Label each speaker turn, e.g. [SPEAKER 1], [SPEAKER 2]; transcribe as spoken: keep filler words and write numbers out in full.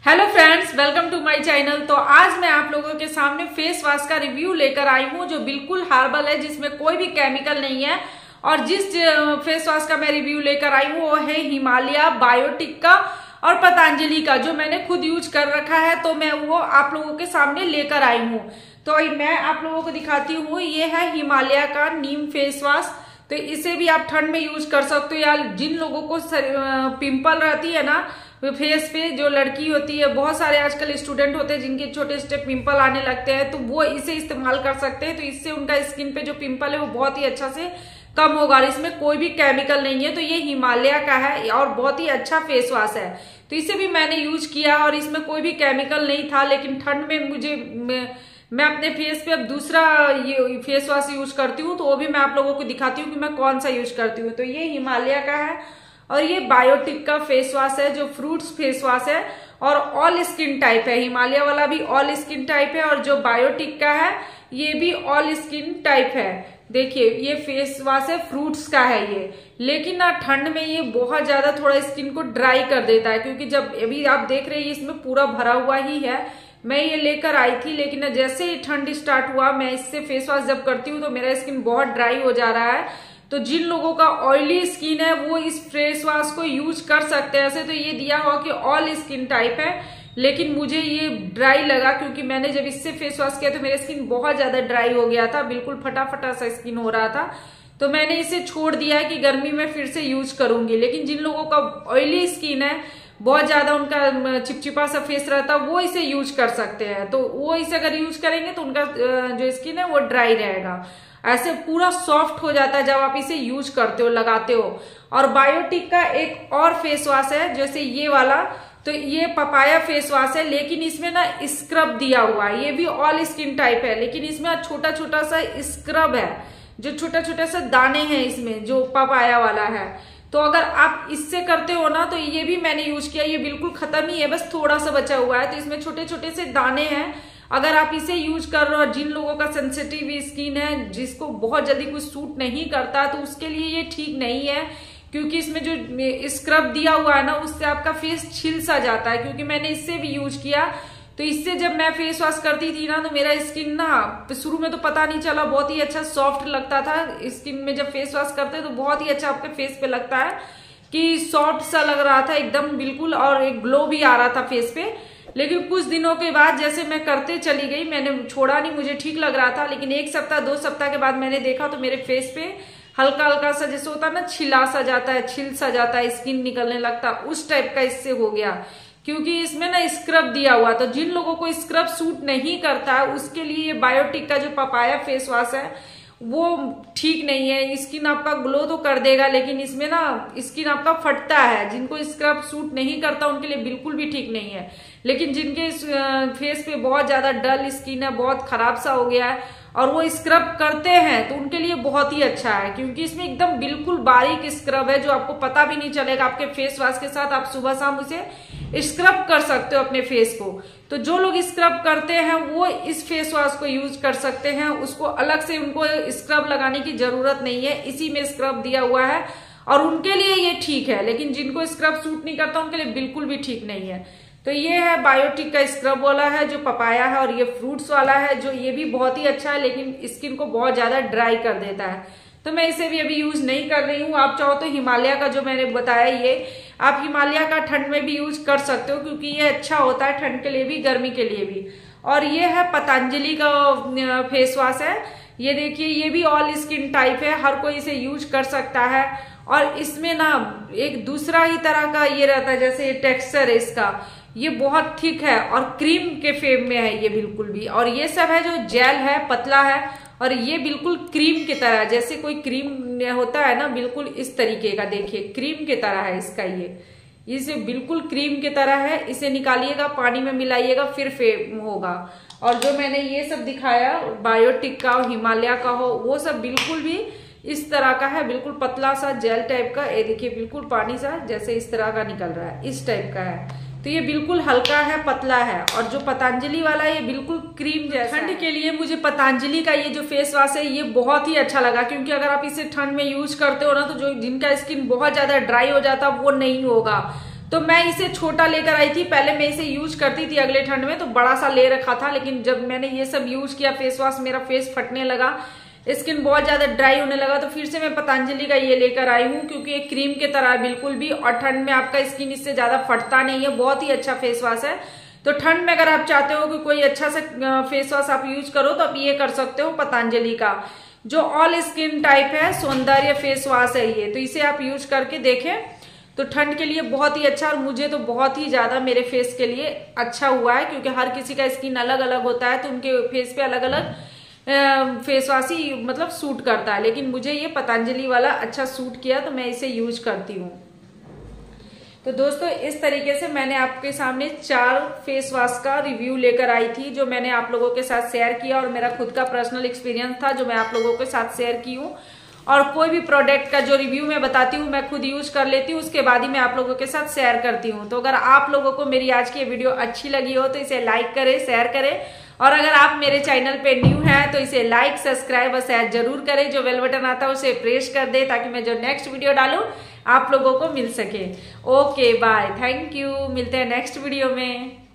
[SPEAKER 1] Hello friends, welcome to my channel. तो आज मैं आप लोगों के सामने फेस वॉश का रिव्यू लेकर आई हूँ जो बिल्कुल हर्बल है, जिसमें कोई भी केमिकल नहीं है। और जिस फेस वॉश का मैं रिव्यू लेकर आई हूँ वो है हिमालय बायोटिक का और पतंजलि का, जो मैंने खुद यूज कर रखा है। तो मैं वो आप लोगों के सामने लेकर आई हूँ। तो मैं आप लोगों को दिखाती हूँ। ये है हिमालय का नीम फेस वॉश। तो इसे भी आप ठंड में यूज कर सकते हो, या जिन लोगों को पिंपल रहती है ना फेस पे, जो लड़की होती है, बहुत सारे आजकल स्टूडेंट होते हैं जिनके छोटे छोटे पिंपल आने लगते हैं, तो वो इसे इस्तेमाल कर सकते हैं। तो इससे उनका स्किन पे जो पिंपल है वो बहुत ही अच्छा से कम होगा और इसमें कोई भी केमिकल नहीं है। तो ये हिमालय का है और बहुत ही अच्छा फेस वॉश है। तो इसे भी मैंने यूज किया और इसमें कोई भी केमिकल नहीं था। लेकिन ठंड में मुझे मैं, मैं अपने फेस पे अब दूसरा ये फेस वॉश यूज करती हूँ, तो वो भी मैं आप लोगों को दिखाती हूँ कि मैं कौन सा यूज करती हूँ। तो ये हिमालय का है और ये बायोटिक का फेस वॉश है जो फ्रूट्स फेस वॉश है और ऑल स्किन टाइप है। हिमालय वाला भी ऑल स्किन टाइप है और जो बायोटिक का है ये भी ऑल स्किन टाइप है। देखिए ये फेस वॉश है, फ्रूट्स का है ये। लेकिन ना ठंड में ये बहुत ज्यादा थोड़ा स्किन को ड्राई कर देता है, क्योंकि जब अभी आप देख रहे हैं इसमें पूरा भरा हुआ ही है। मैं ये लेकर आई थी, लेकिन जैसे ही ठंड स्टार्ट हुआ मैं इससे फेस वॉश जब करती हूँ तो मेरा स्किन बहुत ड्राई हो जा रहा है। तो जिन लोगों का ऑयली स्किन है वो इस फेस वॉश को यूज कर सकते हैं। ऐसे तो ये दिया हुआ कि ऑल स्किन टाइप है, लेकिन मुझे ये ड्राई लगा, क्योंकि मैंने जब इससे फेस वॉश किया तो मेरा स्किन बहुत ज्यादा ड्राई हो गया था, बिल्कुल फटा फटा सा स्किन हो रहा था। तो मैंने इसे छोड़ दिया है कि गर्मी में फिर से यूज करूंगी। लेकिन जिन लोगों का ऑयली स्किन है, बहुत ज्यादा उनका चिपचिपा सा फेस रहता है, वो इसे यूज कर सकते हैं। तो वो इसे अगर यूज करेंगे तो उनका जो स्किन है वो ड्राई रहेगा, ऐसे पूरा सॉफ्ट हो जाता है जब आप इसे यूज करते हो, लगाते हो। और बायोटिक का एक और फेस वॉश है जैसे ये वाला, तो ये पपाया फेस वॉश है, लेकिन इसमें ना स्क्रब दिया हुआ है। ये भी ऑल स्किन टाइप है, लेकिन इसमें छोटा छोटा सा स्क्रब है, जो छोटा छोटा सा दाने हैं इसमें, जो पपाया वाला है। तो अगर आप इससे करते हो ना, तो ये भी मैंने यूज किया, ये बिल्कुल खत्म ही है, बस थोड़ा सा बचा हुआ है। तो इसमें छोटे छोटे से दाने हैं। अगर आप इसे यूज कर रहे हो और जिन लोगों का सेंसिटिव स्किन है, जिसको बहुत जल्दी कुछ सूट नहीं करता, तो उसके लिए ये ठीक नहीं है, क्योंकि इसमें जो स्क्रब दिया हुआ है ना उससे आपका फेस छिल सा जाता है। क्योंकि मैंने इससे भी यूज किया, तो इससे जब मैं फेस वॉश करती थी ना तो मेरा स्किन ना शुरू में तो पता नहीं चला, बहुत ही अच्छा सॉफ्ट लगता था स्किन में। जब फेस वॉश करते तो बहुत ही अच्छा आपके फेस पे लगता है कि सॉफ्ट सा लग रहा था एकदम बिल्कुल, और एक ग्लो भी आ रहा था फेस पे। लेकिन कुछ दिनों के बाद जैसे मैं करते चली गई, मैंने छोड़ा नहीं, मुझे ठीक लग रहा था। लेकिन एक सप्ताह दो सप्ताह के बाद मैंने देखा तो मेरे फेस पे हल्का हल्का सा जैसे होता है ना, छिला सा जाता है, छिल सा जाता है, स्किन निकलने लगता, उस टाइप का इससे हो गया, क्योंकि इसमें ना स्क्रब दिया हुआ। तो जिन लोगों को स्क्रब सूट नहीं करता है उसके लिए ये बायोटिक का जो पपाया फेस वॉश है वो ठीक नहीं है। स्किन आपका ग्लो तो कर देगा, लेकिन इसमें ना स्किन आपका फटता है। जिनको स्क्रब सूट नहीं करता उनके लिए बिल्कुल भी ठीक नहीं है। लेकिन जिनके फेस पे बहुत ज्यादा डल स्किन है, बहुत खराब सा हो गया है, और वो स्क्रब करते हैं, तो उनके लिए बहुत ही अच्छा है, क्योंकि इसमें एकदम बिल्कुल बारीक स्क्रब है, जो आपको पता भी नहीं चलेगा। आपके फेस वॉश के साथ आप सुबह शाम उसे स्क्रब कर सकते हो अपने फेस को। तो जो लोग स्क्रब करते हैं वो इस फेस वॉश को यूज कर सकते हैं, उसको अलग से उनको स्क्रब लगाने की जरूरत नहीं है, इसी में स्क्रब दिया हुआ है और उनके लिए ये ठीक है। लेकिन जिनको स्क्रब सूट नहीं करता उनके लिए बिल्कुल भी ठीक नहीं है। तो ये है बायोटिक का स्क्रब वाला है जो पपाया है, और ये फ्रूट्स वाला है जो ये भी बहुत ही अच्छा है, लेकिन स्किन को बहुत ज्यादा ड्राई कर देता है। तो मैं इसे भी अभी यूज नहीं कर रही हूँ। आप चाहो तो हिमालय का जो मैंने बताया ये आप हिमालय का ठंड में भी यूज कर सकते हो, क्योंकि ये अच्छा होता है ठंड के लिए भी, गर्मी के लिए भी। और ये है पतंजलि का फेस वॉश है। ये देखिए ये भी ऑल स्किन टाइप है, हर कोई इसे यूज कर सकता है। और इसमें ना एक दूसरा ही तरह का ये रहता है, जैसे टेक्सचर है इसका, ये बहुत थिक है और क्रीम के फेम में है ये बिल्कुल भी। और ये सब है जो जेल है, पतला है, और ये बिल्कुल क्रीम की तरह, जैसे कोई क्रीम होता है ना, बिल्कुल इस तरीके का। देखिए क्रीम की तरह है इसका, ये इसे बिल्कुल क्रीम की तरह है। इसे निकालिएगा, पानी में मिलाइएगा, फिर फेम होगा। और जो मैंने ये सब दिखाया बायोटिक का और हिमालय का हो, वो सब बिल्कुल भी इस तरह का है, बिल्कुल पतला सा जेल टाइप का। ये देखिए बिल्कुल पानी सा जैसे इस तरह का निकल रहा है, इस टाइप का है। तो ये बिल्कुल हल्का है, पतला है। और जो पतंजलि वाला है ये बिल्कुल क्रीम जैसा। ठंड के लिए मुझे पतंजलि का ये जो फेस वॉश है ये बहुत ही अच्छा लगा, क्योंकि अगर आप इसे ठंड में यूज करते हो ना, तो जो जिनका स्किन बहुत ज्यादा ड्राई हो जाता है वो नहीं होगा। तो मैं इसे छोटा लेकर आई थी। पहले मैं इसे यूज करती थी अगले ठंड में, तो बड़ा सा ले रखा था, लेकिन जब मैंने ये सब यूज किया फेस वॉश, मेरा फेस फटने लगा, स्किन बहुत ज्यादा ड्राई होने लगा, तो फिर से मैं पतंजलि का ये लेकर आई हूँ, क्योंकि ये क्रीम की तरह है बिल्कुल भी, और ठंड में आपका स्किन इससे ज्यादा फटता नहीं है। बहुत ही अच्छा फेस वॉश है। तो ठंड में अगर आप चाहते हो कि कोई अच्छा सा फेस वॉश आप यूज करो, तो आप ये कर सकते हो पतंजलि का, जो ऑल स्किन टाइप है, सौंदर्य फेस वॉश है ये। तो इसे आप यूज करके देखें, तो ठंड के लिए बहुत ही अच्छा, और मुझे तो बहुत ही ज्यादा मेरे फेस के लिए अच्छा हुआ है, क्योंकि हर किसी का स्किन अलग अलग होता है, तो उनके फेस पे अलग अलग फेस वॉश ही मतलब सूट करता है, लेकिन मुझे ये पतंजलि वाला अच्छा सूट किया, तो मैं इसे यूज करती हूँ। तो दोस्तों इस तरीके से मैंने आपके सामने चार फेस वॉश का रिव्यू लेकर आई थी, जो मैंने आप लोगों के साथ शेयर किया, और मेरा खुद का पर्सनल एक्सपीरियंस था जो मैं आप लोगों के साथ शेयर की हूँ। और कोई भी प्रोडक्ट का जो रिव्यू मैं बताती हूँ, मैं खुद यूज कर लेती हूँ, उसके बाद ही मैं आप लोगों के साथ शेयर करती हूँ। तो अगर आप लोगों को मेरी आज की वीडियो अच्छी लगी हो, तो इसे लाइक करें, शेयर करें, और अगर आप मेरे चैनल पे न्यू हैं, तो इसे लाइक, सब्सक्राइब और शेयर जरूर करें। जो बेल बटन आता है उसे प्रेस कर दे, ताकि मैं जो नेक्स्ट वीडियो डालूं आप लोगों को मिल सके। ओके बाय, थैंक यू, मिलते हैं नेक्स्ट वीडियो में।